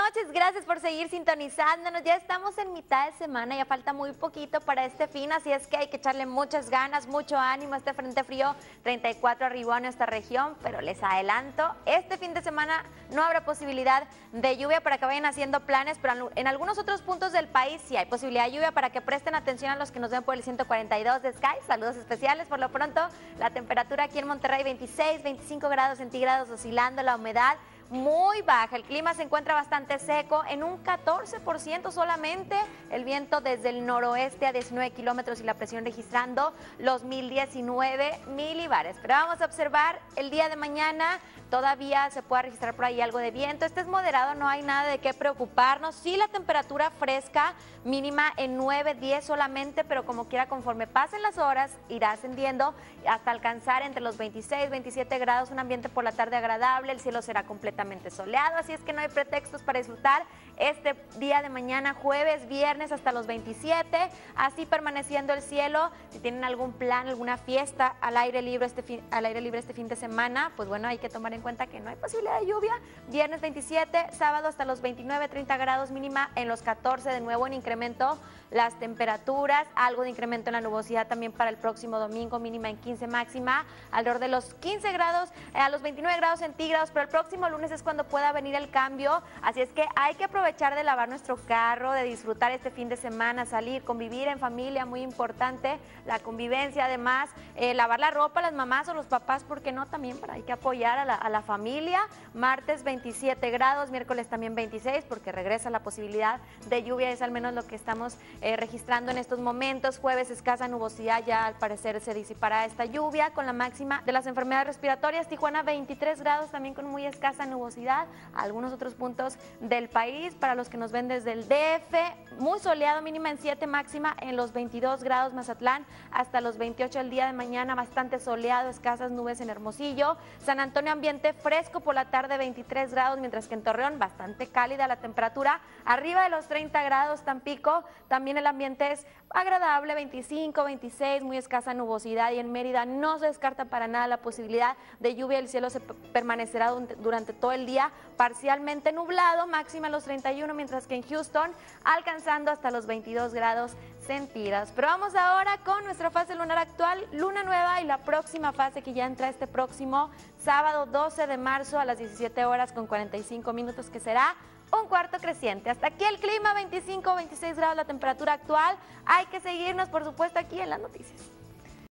noches, gracias por seguir sintonizándonos. Ya estamos en mitad de semana, ya falta muy poquito para este fin, así es que hay que echarle muchas ganas, mucho ánimo. Este frente frío 34 arribó a nuestra región, pero les adelanto, este fin de semana no habrá posibilidad de lluvia para que vayan haciendo planes, pero en algunos otros puntos del país sí hay posibilidad de lluvia para que presten atención a los que nos ven por el 142 de Sky. Saludos especiales. Por lo pronto, la temperatura aquí en Monterrey 26, 25 grados centígrados, oscilando la humedad muy baja. El clima se encuentra bastante seco, en un 14% solamente. El viento desde el noroeste a 19 kilómetros y la presión registrando los 1019 milibares. Pero vamos a observar el día de mañana. Todavía se puede registrar por ahí algo de viento. Este es moderado, no hay nada de qué preocuparnos. Sí, la temperatura fresca mínima en 9, 10 solamente, pero como quiera, conforme pasen las horas, irá ascendiendo hasta alcanzar entre los 26, 27 grados. Un ambiente por la tarde agradable, el cielo será completamente soleado, así es que no hay pretextos para disfrutar este día de mañana, jueves, viernes, hasta los 27, así permaneciendo el cielo. Si tienen algún plan, alguna fiesta al aire libre este fin de semana, pues bueno, hay que tomar en cuenta que no hay posibilidad de lluvia. Viernes 27, sábado hasta los 29, 30 grados, mínima en los 14, de nuevo en incremento las temperaturas, algo de incremento en la nubosidad también para el próximo domingo, mínima en 15, máxima alrededor de los 15 grados, a los 29 grados centígrados, pero el próximo lunes es cuando pueda venir el cambio, así es que hay que aprovechar de lavar nuestro carro, de disfrutar este fin de semana, salir, convivir en familia, muy importante la convivencia. Además, lavar la ropa, las mamás o los papás, ¿por qué no? También hay que apoyar a la familia. Martes 27 grados, miércoles también 26, porque regresa la posibilidad de lluvia, es al menos lo que estamos registrando en estos momentos. Jueves, escasa nubosidad, ya al parecer se disipará esta lluvia con la máxima de las enfermedades respiratorias. Tijuana 23 grados, también con muy escasa nubosidad. Algunos otros puntos del país, para los que nos ven desde el DF, muy soleado, mínima en 7, máxima en los 22 grados. Mazatlán hasta los 28 el día de mañana, bastante soleado, escasas nubes en Hermosillo. San Antonio, ambiente fresco por la tarde, 23 grados, mientras que en Torreón bastante cálida la temperatura, arriba de los 30 grados. Tampico, también el ambiente es agradable, 25, 26, muy escasa nubosidad, y en Mérida no se descarta para nada la posibilidad de lluvia. El cielo se permanecerá durante todo el día parcialmente nublado, máxima los 31, mientras que en Houston alcanzando hasta los 22 grados centígrados. Pero vamos ahora con nuestra fase lunar actual, luna nueva, y la próxima fase que ya entra este próximo sábado 12 de marzo a las 17 horas con 45 minutos, que será un cuarto creciente. Hasta aquí el clima, 25, 26 grados la temperatura actual. Hay que seguirnos, por supuesto, aquí en las noticias.